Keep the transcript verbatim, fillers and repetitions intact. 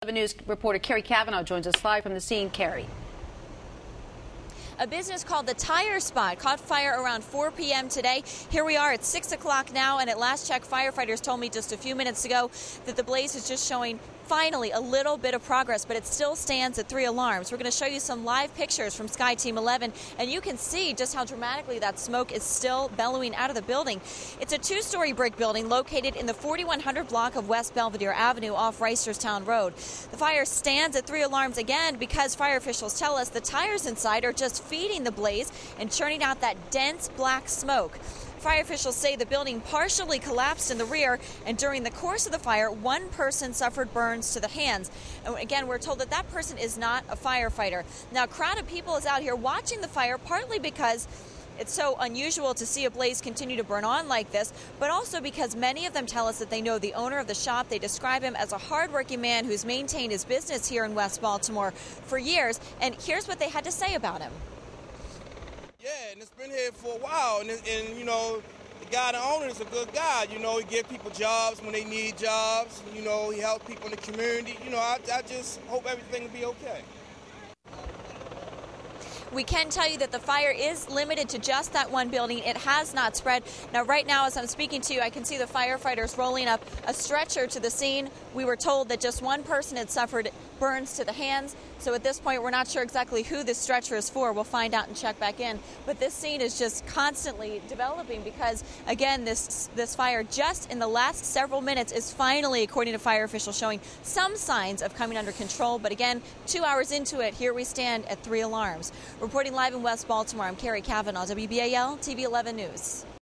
News reporter Carrie Cavanaugh joins us live from the scene. Carrie. A business called the Tire Spot caught fire around four p m today. Here we are at six o'clock now, and at last check, firefighters told me just a few minutes ago that the blaze is just showing finally a little bit of progress, but it still stands at three alarms. We're going to show you some live pictures from Sky Team eleven, and you can see just how dramatically that smoke is still bellowing out of the building. It's a two-story brick building located in the forty-one hundred block of West Belvedere Avenue off Reisterstown Road. The fire stands at three alarms again because fire officials tell us the tires inside are just feeding the blaze and churning out that dense black smoke. Fire officials say the building partially collapsed in the rear, and during the course of the fire, one person suffered burns to the hands. And again, we're told that that person is not a firefighter. Now, a crowd of people is out here watching the fire, partly because it's so unusual to see a blaze continue to burn on like this, but also because many of them tell us that they know the owner of the shop. They describe him as a hardworking man who's maintained his business here in West Baltimore for years, and here's what they had to say about him. Yeah, and it's been here for a while, and, and you know, the guy, the owner, is a good guy. You know, he gives people jobs when they need jobs. You know, he helps people in the community. You know, I, I just hope everything will be okay. We can tell you that the fire is limited to just that one building. It has not spread. Now, right now, as I'm speaking to you, I can see the firefighters rolling up a stretcher to the scene. We were told that just one person had suffered burns to the hands. So at this point, we're not sure exactly who this stretcher is for. We'll find out and check back in. But this scene is just constantly developing because, again, this this fire just in the last several minutes is finally, according to fire officials, showing some signs of coming under control. But again, two hours into it, here we stand at three alarms. Reporting live in West Baltimore, I'm Carrie Cavanaugh, W B A L T V eleven News.